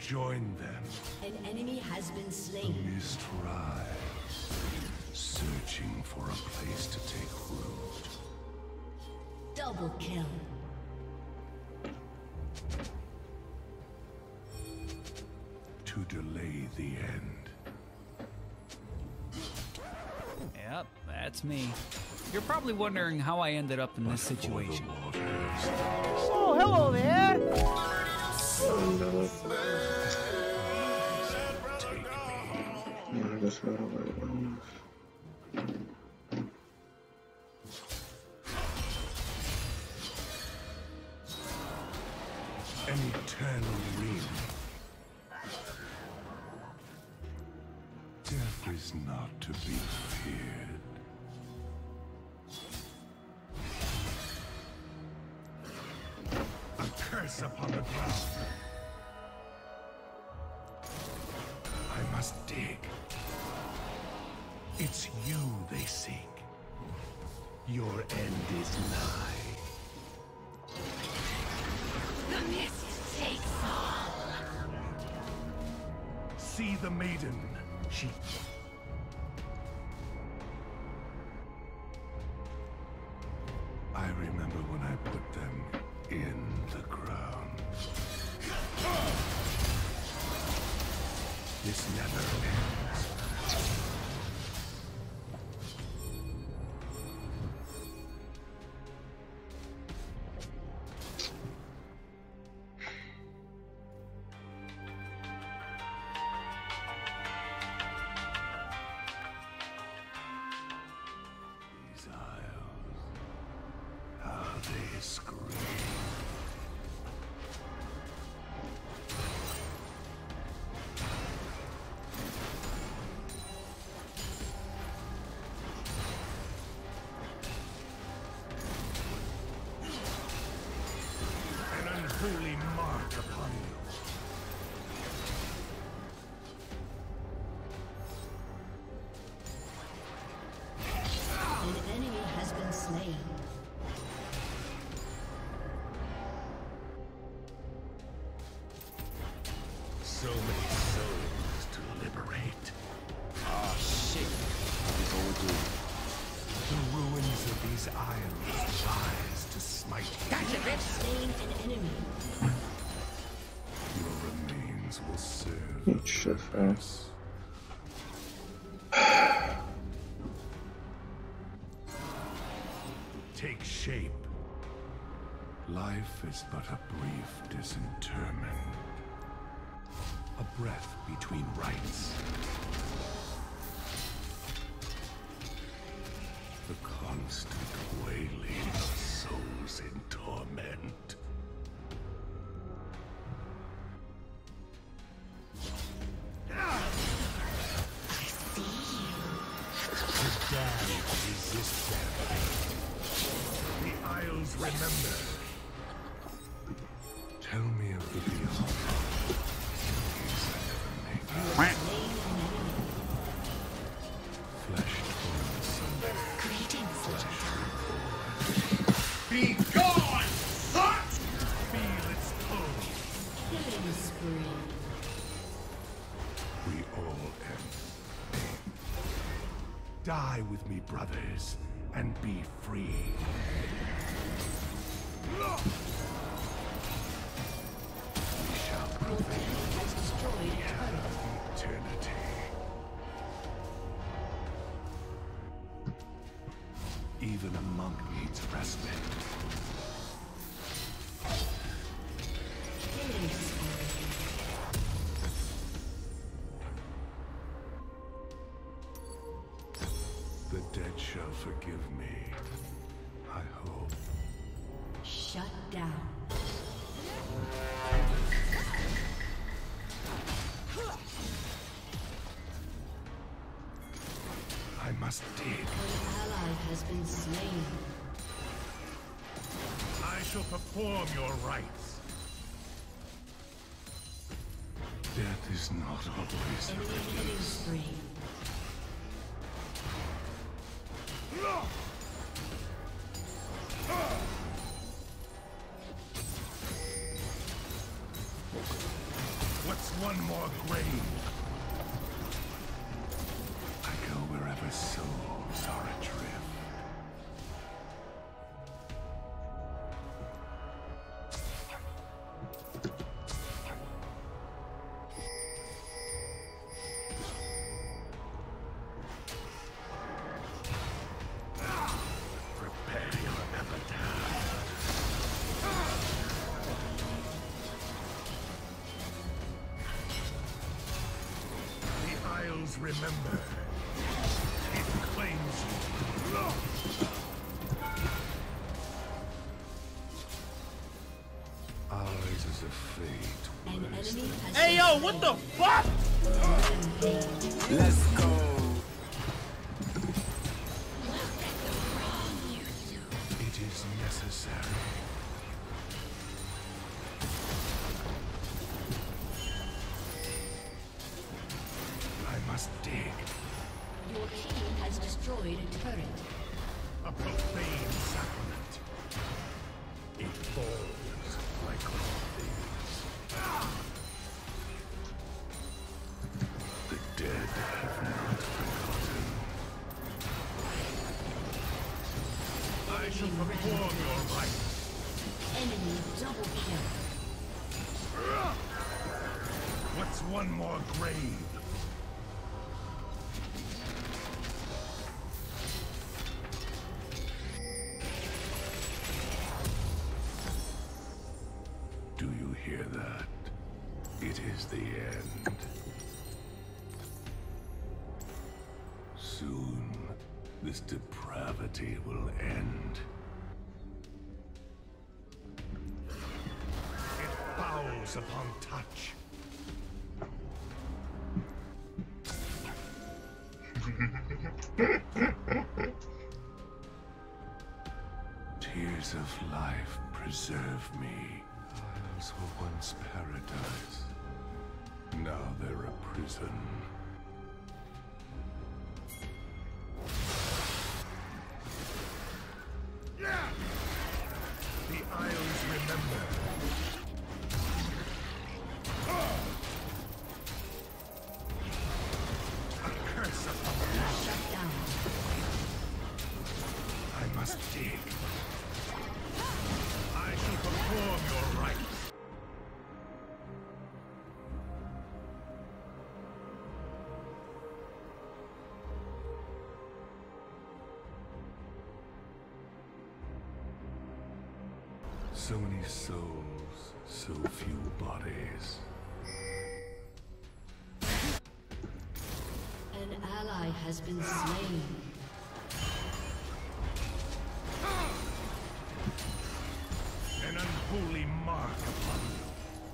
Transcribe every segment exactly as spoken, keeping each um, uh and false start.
join them. An enemy has been The slain. mist rise, searching for a place to take root. Double kill. To delay the end. Yep, that's me. You're probably wondering how I ended up in this situation. Oh, hello there! Yeah, that's right away. An eternal ring. Death is not to be feared. A curse upon the ground. I must dig. It's you they seek. Your end is nigh. The mist takes all. See the maiden. She... I remember when I put them in the ground. This never ends. These isles, how they scream. An unholy mark upon you. An enemy has been slain. So many souls to liberate. Oh shit. It's all good. The ruins of these isles rise to smite you. Slain an enemy. Your remains will serve Eat shit fast. take shape. Life is but a brief disinterment. A breath between rites. The constant wailing of souls in torment. The damned resist them. The Isles remember. Tell me of the beyond. Things I never make. Flesh torn asunder. Greetings, Flesh reborn. Be gone, son! Feel its pull. killing spree. We all end. Die with me, brothers, and be free. We shall prevail. Has destroyed a turret. Eternity. Even a monk needs respite. Killing spree. The dead shall forgive me. I hope. Shut down. I must dig. An ally has been slain. I shall perform your rites. Death is not always the Enemy killing release. spree. What's one more grave? I go wherever souls are adrift. Remember, it claims you. Ours is a fate. An enemy has Hey, yo, what the fuck? Let's go. It is necessary. Must dig. Your team has destroyed a turret. A profane sacrament. It falls like all things. The dead have not forgotten. I shall perform your rites. Enemy double kill. What's one more grave? Do you hear that? It is the end. Soon, this depravity will end. It bows upon touch. Tears of life preserve me. Isles were once paradise. Now they're a prison. The Isles remember. A curse upon the Shut down. I must dig. I shall perform your rites. So many souls, so few bodies. An ally has been slain. An unholy mark upon you.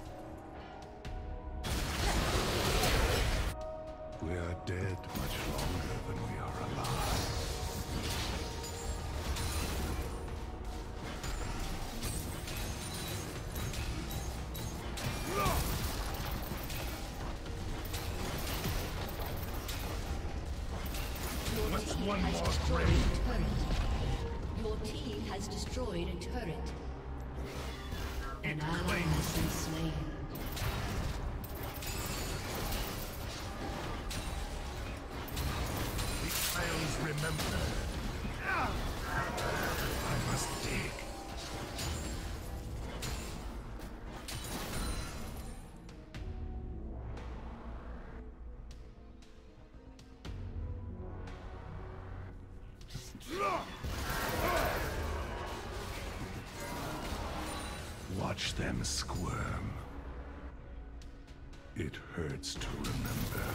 We are dead much longer than we are alive. What's one Has more destroyed grave? a turret. Your team has destroyed a turret. An ally has been slain. The Isles remember. I must dig. Watch them squirm. It hurts to remember.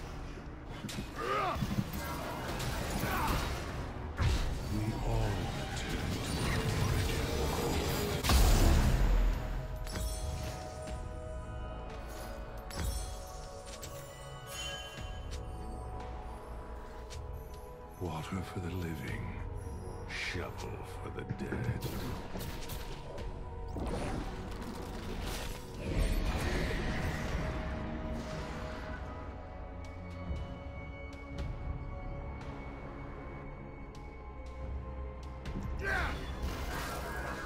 We all return to our origin. Water for the living, shovel for the dead.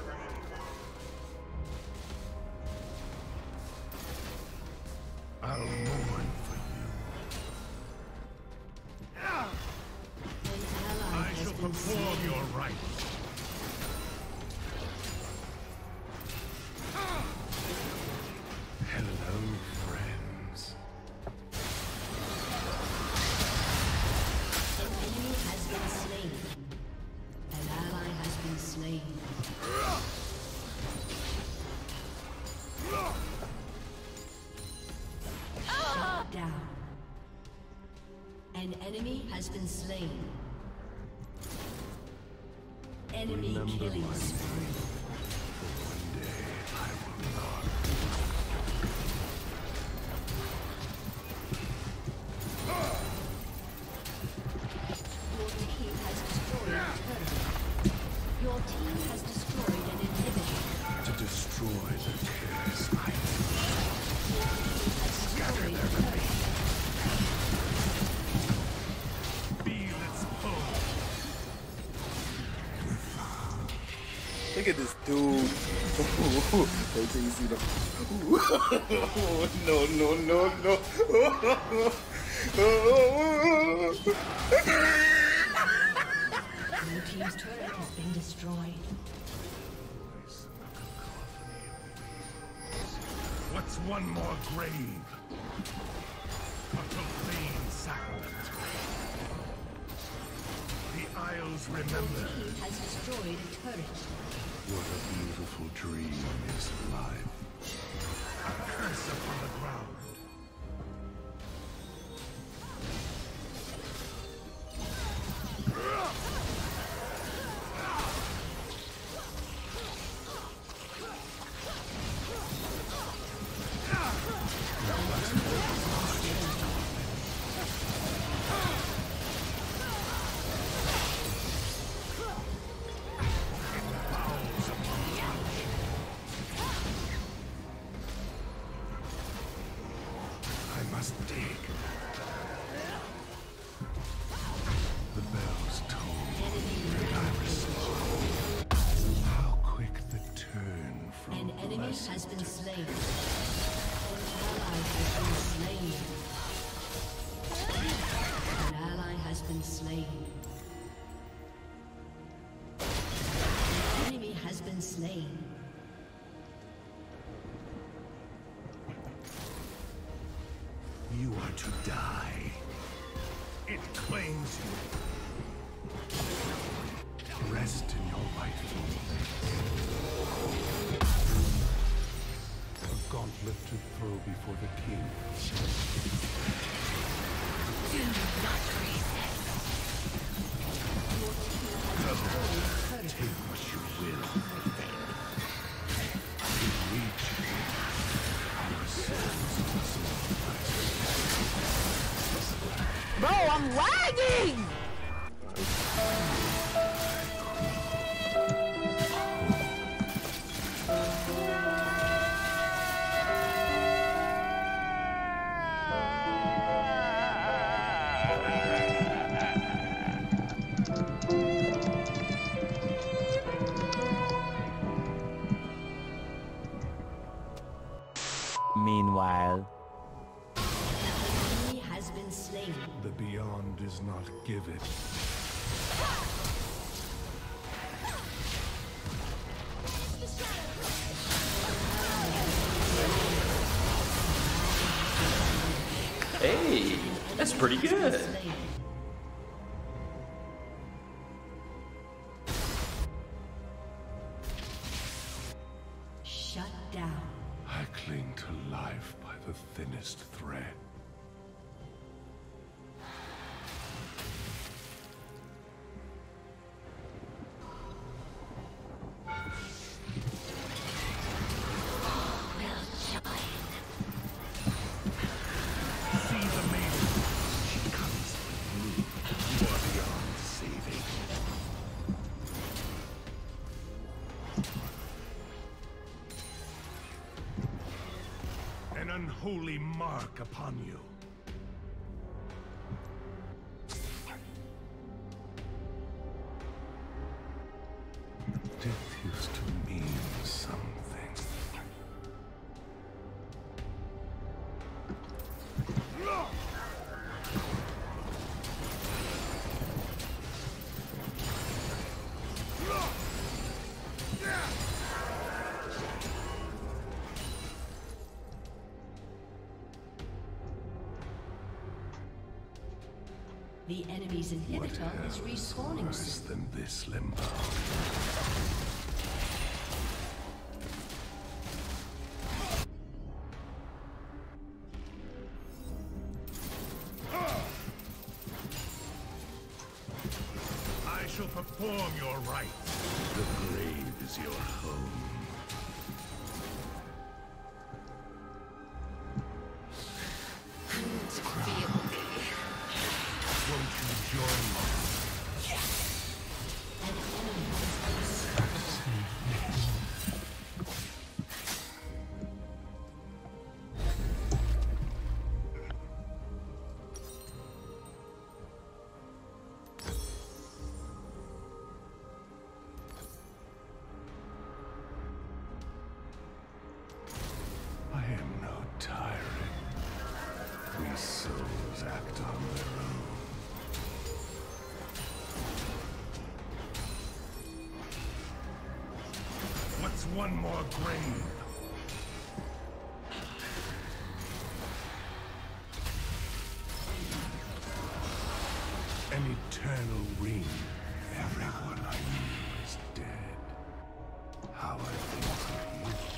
I'll all your rights. Hello, friends. An enemy has been slain. An ally has been slain. Shut down. An enemy has been slain. Enemy Remember killing my spree. One day I will not. Your team has destroyed a turret. Your team has destroyed an inhibitor. To destroy the terrorist item. Your team has destroyed a turret. Feel its pull. Look at this dude. Wait till you see the. No, no, no, no. Your team's turret has been destroyed. What's one more grave? A profane sacrament. The Isles Your remember. team has destroyed a turret. What a beautiful dream is life. A curse upon the ground. I must dig. The bells toll, and I respond. How quick the turn from An enemy blessed has been to slain. An ally has been slain. An ally has been slain. An enemy has been slain. You are to die. It claims you. Rest in your rightful place. A gauntlet to throw before the king. Do not resist. Your team has destroyed a turret. Take what you will. In reach, our souls must Bro, I'm lagging! Meanwhile, Enemy has been slain. The beyond is not given. Hey, that's pretty good. Slain. Shut down. I cling to life by the thinnest thread. See the maiden. She comes through. You are beyond saving. An unholy mark upon you. Death used to mean something. The enemy's What inhibitor is hell respawning worse soon. than this limbo? I shall perform your rites. The grave is your home. Won't you join me? I am no tyrant. These souls act on their own. What's one more grave? An eternal ring. Everyone I knew is dead. How are things with you?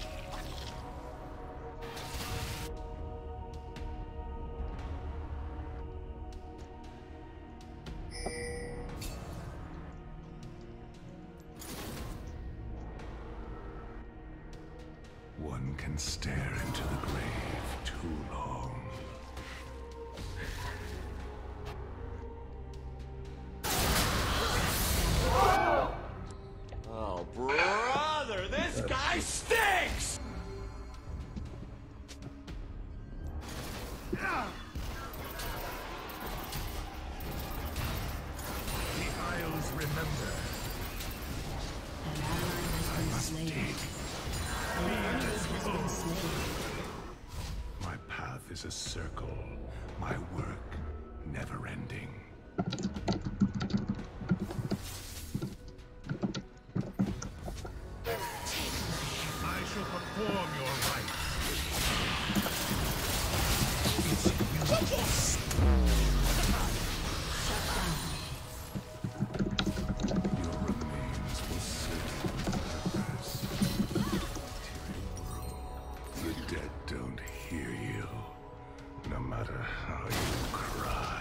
One can stare into the grave too long. Oh, brother, this guy stinks! The Isles remember. An ally has been slain. An enemy has been slain. My path is a circle, my work never ending. I shall perform your rites. Your remains will serve your purpose. The dead don't hear you, no matter how you cry.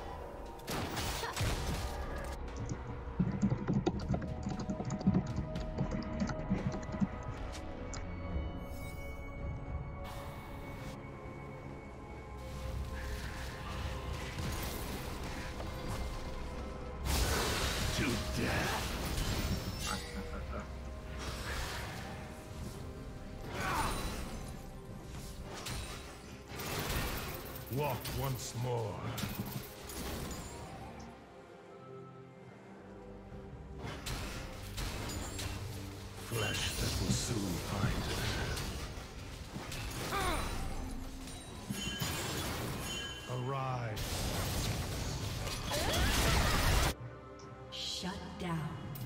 To death. Walk once more. Flesh that will soon find it. Arise. Shut down.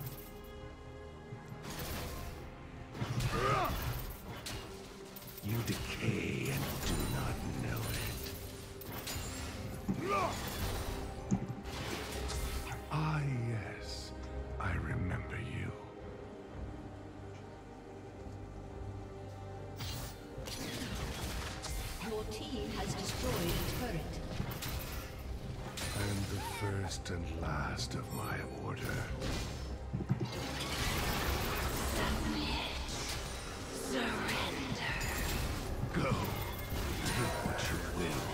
You decay and do not know it. Ah, yes. I remember you. Your team has destroyed a turret. I am the first and last of my order. Go. Take what you will.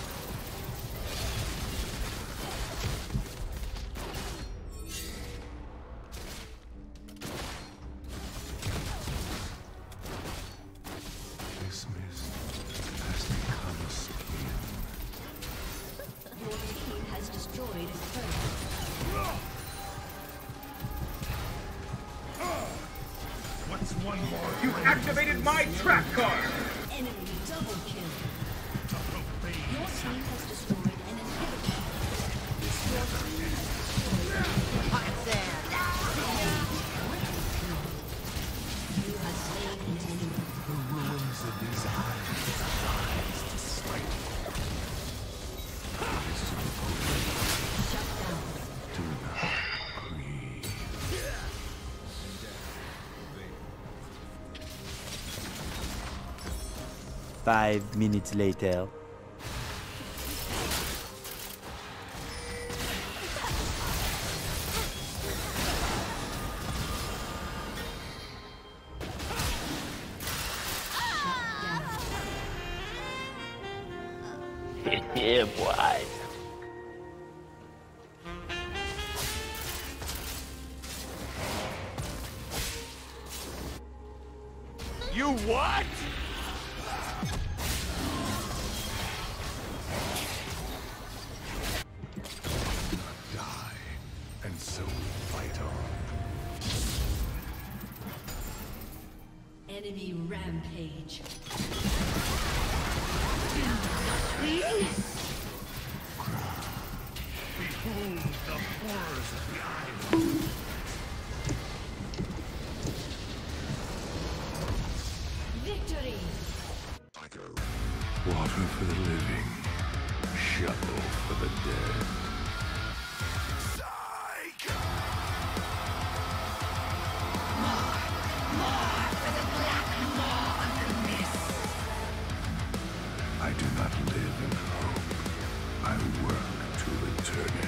This mist has become a skin. Your team has destroyed a turret. What's one more You grave? activated my trap card! Enemy double kill. To profane Your team has destroyed an inhibitor. Your team has destroyed You have slain an enemy. The ruins of these islands rise to smite. It is to the Five minutes later. Yeah, boy. You what? Die, and so fight on. Enemy rampage. Behold the horrors of the island. Victory! Water for the living, shovel for the dead. I do not live in hope. I work to return it.